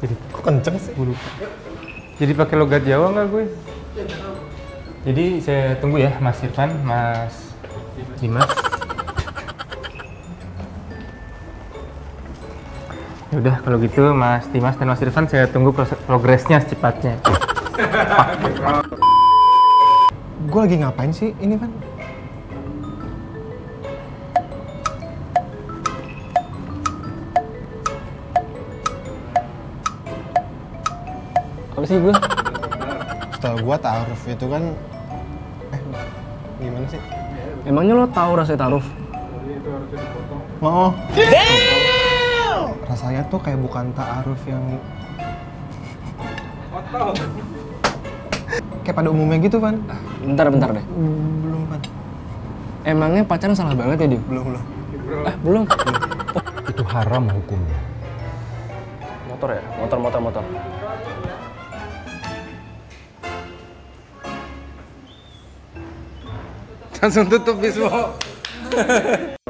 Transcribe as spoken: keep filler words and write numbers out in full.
Jadi Kok kenceng sih? bulu. Jadi pakai logat Jawa nggak gue? Jadi saya tunggu ya Mas Irfan, Mas Dimas. Ya udah kalau gitu Mas Dimas dan Mas Irfan saya tunggu proses progresnya secepatnya. Gue lagi ngapain sih ini, Van? Apa sih gue? Setelah gue ta'aruf itu kan... Eh, gimana sih? Emangnya lo tahu rasa ta'aruf? Oh. Rasanya tuh kayak bukan ta'aruf yang... Kayak pada umumnya gitu, Van. Bentar, bentar deh. Belum, Van. Emangnya pacaran salah banget ya, Dim? Belum, belum. Eh, belum? Itu haram hukumnya. Motor ya? Motor, motor, motor. Langsung tutup Bismo.